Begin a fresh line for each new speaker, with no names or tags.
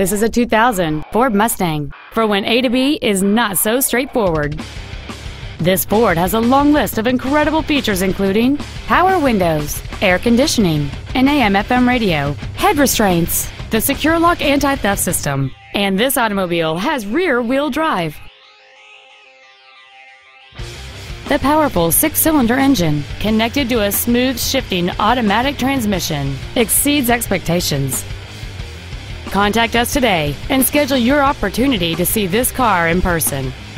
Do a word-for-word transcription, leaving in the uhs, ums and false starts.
This is a two thousand Ford Mustang for when A to B is not so straightforward. This Ford has a long list of incredible features including power windows, air conditioning, an A M F M radio, head restraints, the Secure Lock anti-theft system, and this automobile has rear-wheel drive. The powerful six-cylinder engine, connected to a smooth shifting automatic transmission, exceeds expectations. Contact us today and schedule your opportunity to see this car in person.